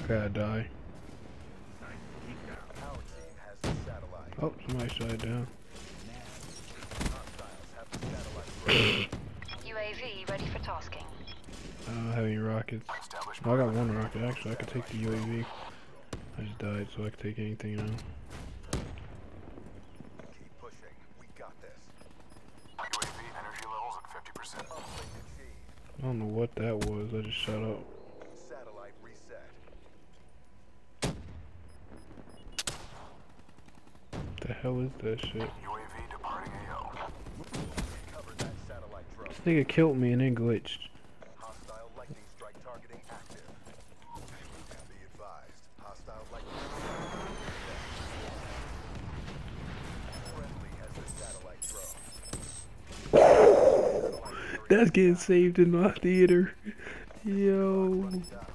I gotta die. Our team has the satellite. Oh, somebody shot it down. Hostiles have the satellite. UAV ready for tasking. I don't have any rockets. Oh, I got one rocket actually. I could take the UAV. I just died, so I could take anything now. Keep pushing. We got this. UAV energy levels at 50%. Uplink achieved. I don't know what that was. I just shot up. Satellite reset. What the hell is that shit? UAV departing AO. Cover that satellite drone. This nigga killed me and then glitched. Hostile lightning strike targeting active. Be advised. Hostile lightning strike. Friendly has the satellite drone. That's getting saved in my theater. Yo. Running down.